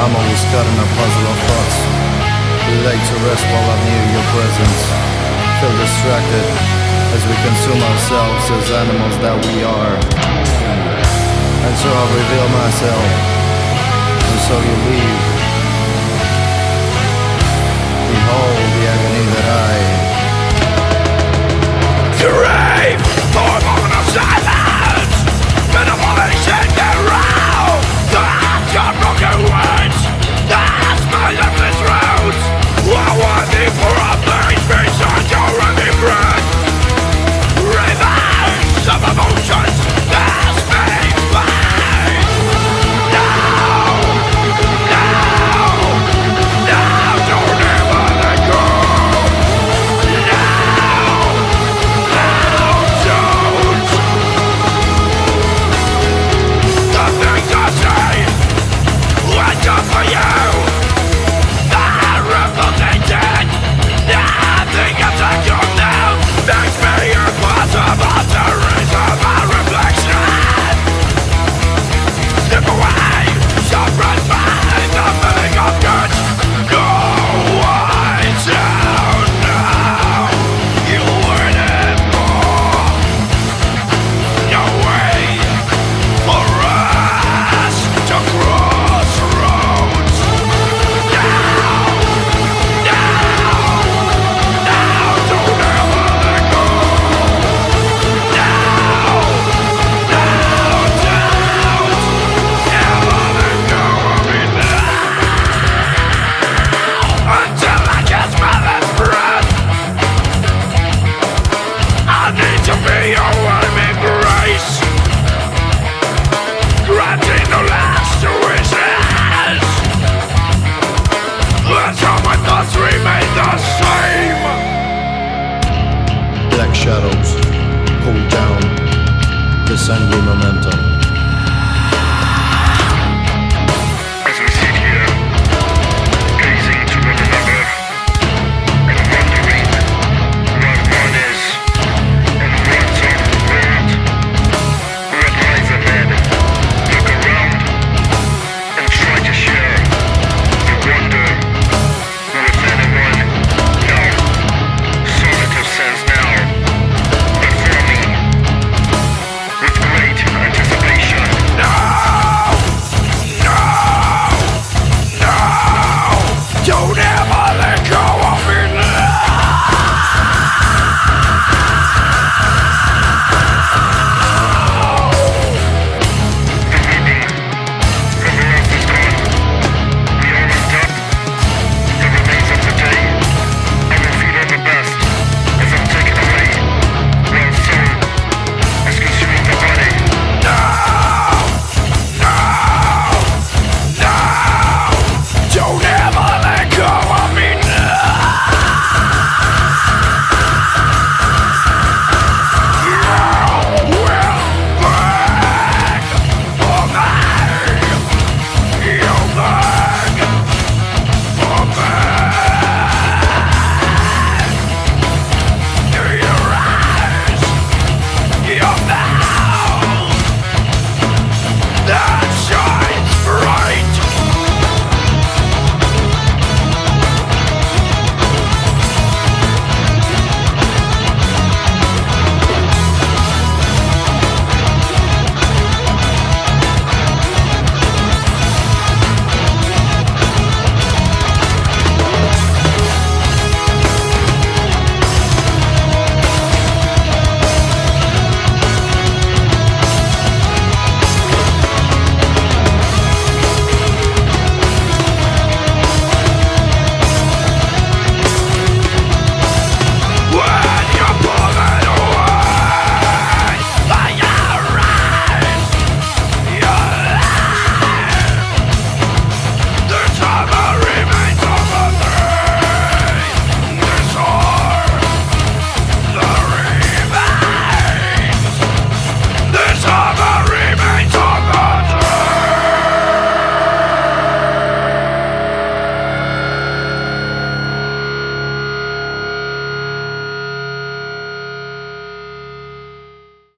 I'm always caught in a puzzle of thoughts. Laid to rest while I'm near your presence. Feel distracted as we consume ourselves as animals that we are. And so I'll reveal myself, and so you leave. Behold the agony that I crave for a moment of silence. Manipulation around. That's your broken words. That's my lifeless roots. Unworthy for a place beside your empty breath. Revenge of emotions. That's me. Black shadows, cool down, this angry momentum.